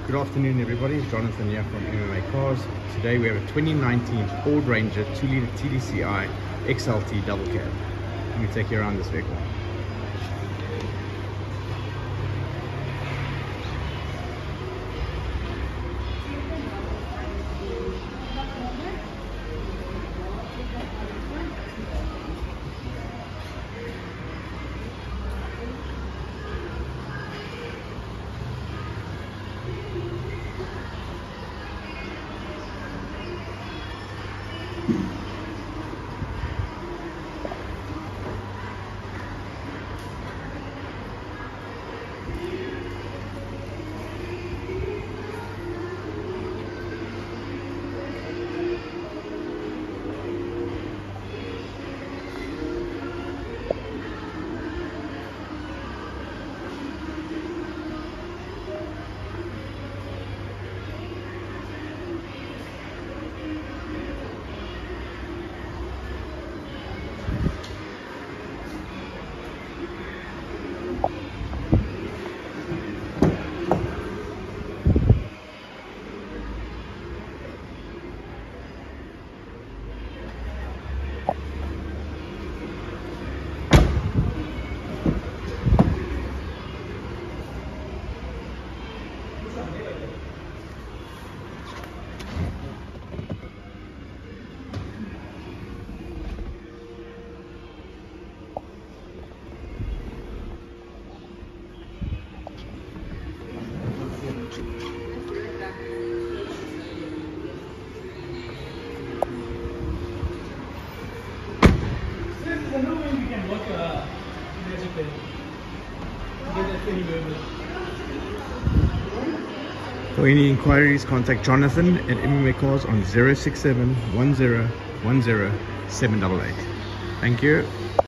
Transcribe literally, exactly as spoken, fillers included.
Good afternoon everybody, it's Jonathan here from M M A Cars. Today we have a twenty nineteen Ford Ranger two litre T D C I X L T double cab. Let me take you around this vehicle. For any inquiries, contact Jonathan at M M A Cars on zero six seven one zero one zero seven eight eight. Thank you.